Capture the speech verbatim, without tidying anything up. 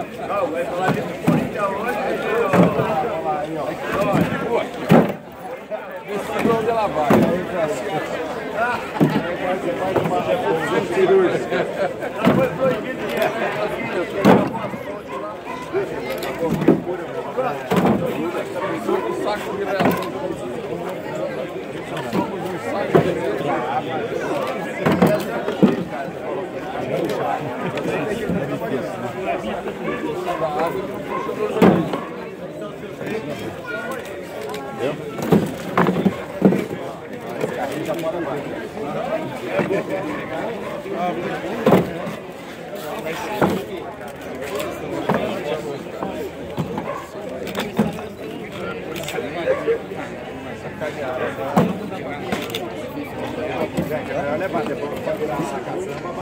Não, vai falar de política hoje. Esse é onde ela vai. Cirúrgica. Não foi proibido de Somos um saco de reação. Somos um saco de reação. Já bora mais. Vai ser.